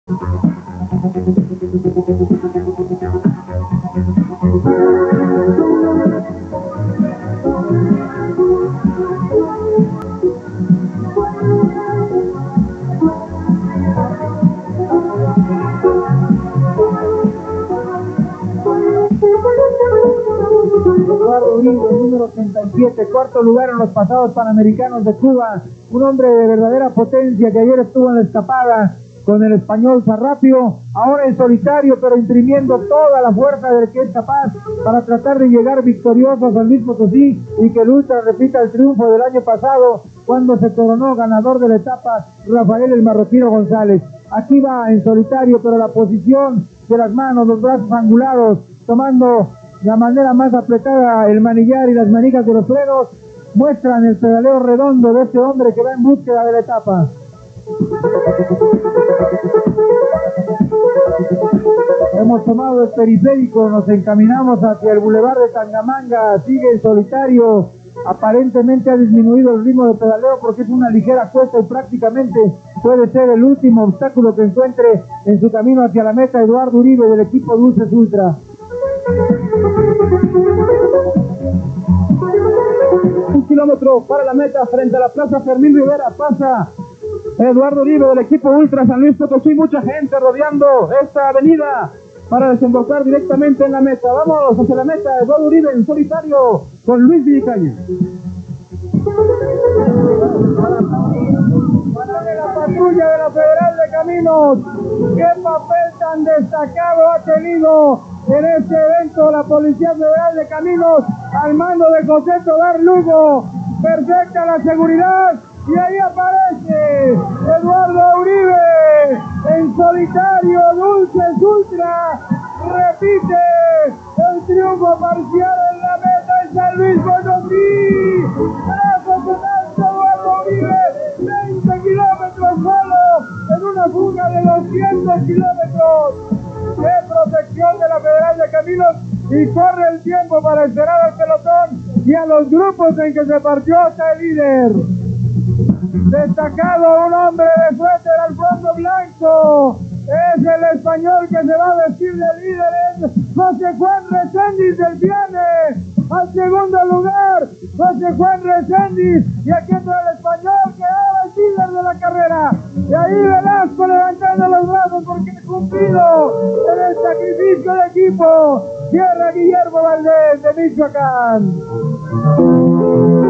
Eduardo Uribe, número 37, cuarto lugar en los pasados Panamericanos de Cuba, un hombre de verdadera potencia que ayer estuvo en la escapada con el español Sarrapio, ahora en solitario, pero imprimiendo toda la fuerza del que es capaz para tratar de llegar victorioso a San Luis Potosí y que el Ultra repita el triunfo del año pasado cuando se coronó ganador de la etapa Rafael el Marroquino González. Aquí va en solitario, pero la posición de las manos, los brazos angulados, tomando la manera más apretada el manillar y las manijas de los frenos, muestran el pedaleo redondo de este hombre que va en búsqueda de la etapa. Hemos tomado el periférico, nos encaminamos hacia el bulevar de Tangamanga, sigue en solitario, aparentemente ha disminuido el ritmo de pedaleo porque es una ligera cuesta y prácticamente puede ser el último obstáculo que encuentre en su camino hacia la meta Eduardo Uribe del equipo Dulces Ultra. Un kilómetro para la meta frente a la Plaza Fermín Rivera, pasa Eduardo Uribe del equipo Ultra San Luis Potosí, mucha gente rodeando esta avenida para desembocar directamente en la meta. Vamos hacia la meta, Eduardo Uribe en solitario con Luis Villicaña. Para la patrulla de la Federal de Caminos, qué papel tan destacado ha tenido en este evento la Policía Federal de Caminos al mando de José Tobar Lugo. Perfecta la seguridad y ahí aparece Eduardo Uribe en solitario. Dulces Ultra repite el triunfo parcial en la meta en San Luis Potosí. Gracias Eduardo Uribe, 20 kilómetros solo en una fuga de 200 kilómetros. ¡Qué protección de la Federal de Caminos! Y corre el tiempo para esperar al pelotón y a los grupos en que se partió hasta el líder. Destacado un hombre de suéter al fondo blanco. Es el español que se va a vestir de líder, es José Juan Reséndiz del Viane. Al segundo lugar, José Juan Reséndiz. Y aquí entra el español que era el líder de la carrera. Y ahí Velasco levantando los brazos porque ha cumplido en el sacrificio de equipo. Cierra Guillermo Valdés de Michoacán.